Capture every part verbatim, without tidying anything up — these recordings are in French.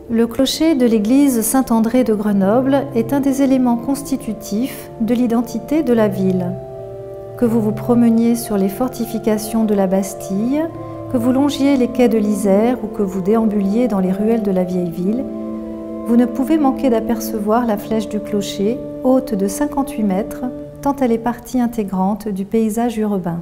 Le clocher de l'église Saint-André de Grenoble est un des éléments constitutifs de l'identité de la ville. Que vous vous promeniez sur les fortifications de la Bastille, que vous longiez les quais de l'Isère ou que vous déambuliez dans les ruelles de la vieille ville, vous ne pouvez manquer d'apercevoir la flèche du clocher, haute de cinquante-huit mètres, tant elle est partie intégrante du paysage urbain.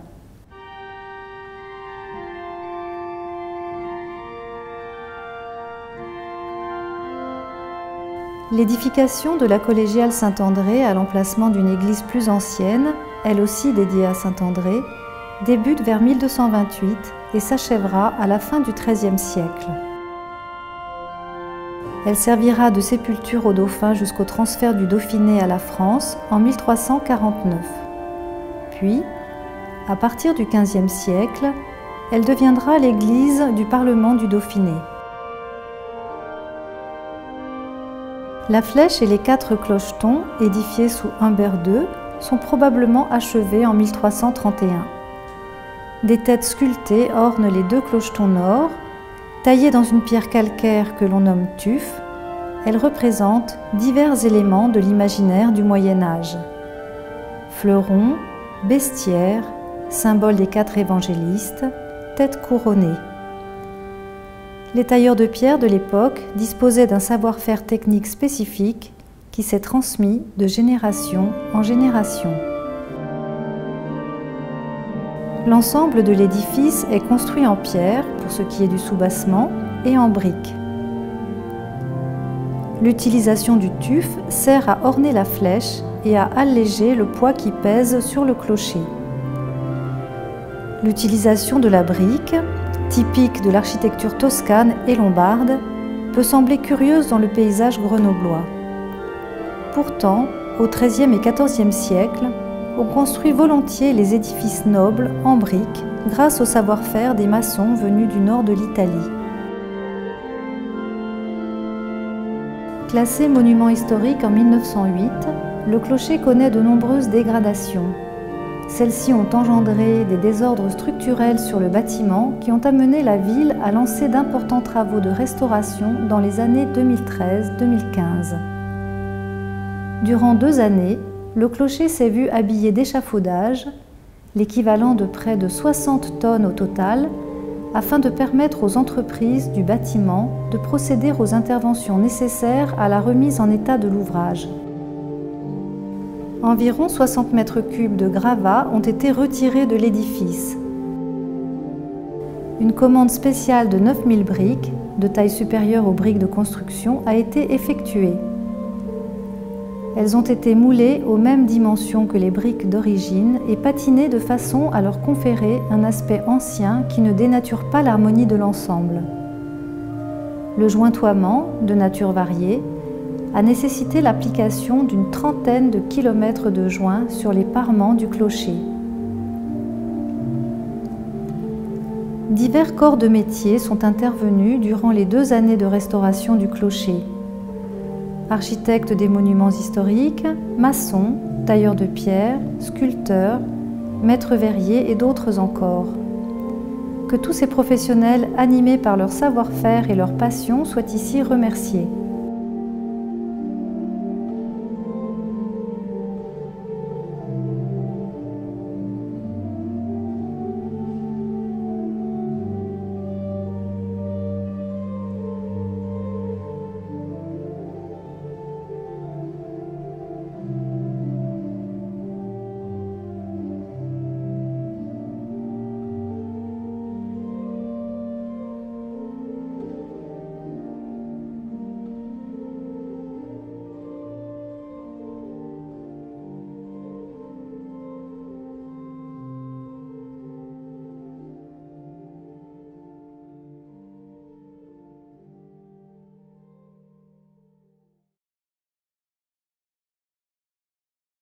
L'édification de la collégiale Saint-André à l'emplacement d'une église plus ancienne, elle aussi dédiée à Saint-André, débute vers mille deux cent vingt-huit et s'achèvera à la fin du treizième siècle. Elle servira de sépulture au dauphin jusqu'au transfert du Dauphiné à la France en mille trois cent quarante-neuf. Puis, à partir du quinzième siècle, elle deviendra l'église du Parlement du Dauphiné. La flèche et les quatre clochetons, édifiés sous Humbert deux, sont probablement achevés en mille trois cent trente et un. Des têtes sculptées ornent les deux clochetons nord. Taillées dans une pierre calcaire que l'on nomme tuf, elles représentent divers éléments de l'imaginaire du Moyen Âge. Fleurons, bestiaires, symboles des quatre évangélistes, têtes couronnées. Les tailleurs de pierre de l'époque disposaient d'un savoir-faire technique spécifique qui s'est transmis de génération en génération. L'ensemble de l'édifice est construit en pierre, pour ce qui est du soubassement, et en briques. L'utilisation du tuf sert à orner la flèche et à alléger le poids qui pèse sur le clocher. L'utilisation de la brique, typique de l'architecture toscane et lombarde, peut sembler curieuse dans le paysage grenoblois. Pourtant, au treizième et quatorzième siècle, on construit volontiers les édifices nobles en briques grâce au savoir-faire des maçons venus du nord de l'Italie. Classé monument historique en mille neuf cent huit, le clocher connaît de nombreuses dégradations. Celles-ci ont engendré des désordres structurels sur le bâtiment qui ont amené la ville à lancer d'importants travaux de restauration dans les années deux mille treize deux mille quinze. Durant deux années, le clocher s'est vu habillé d'échafaudages, l'équivalent de près de soixante tonnes au total, afin de permettre aux entreprises du bâtiment de procéder aux interventions nécessaires à la remise en état de l'ouvrage. Environ soixante mètres cubes de gravats ont été retirés de l'édifice. Une commande spéciale de neuf mille briques, de taille supérieure aux briques de construction, a été effectuée. Elles ont été moulées aux mêmes dimensions que les briques d'origine et patinées de façon à leur conférer un aspect ancien qui ne dénature pas l'harmonie de l'ensemble. Le jointoiement, de nature variée, a nécessité l'application d'une trentaine de kilomètres de joints sur les parements du clocher. Divers corps de métier sont intervenus durant les deux années de restauration du clocher. Architectes des monuments historiques, maçons, tailleurs de pierre, sculpteurs, maîtres verriers et d'autres encore. Que tous ces professionnels animés par leur savoir-faire et leur passion soient ici remerciés.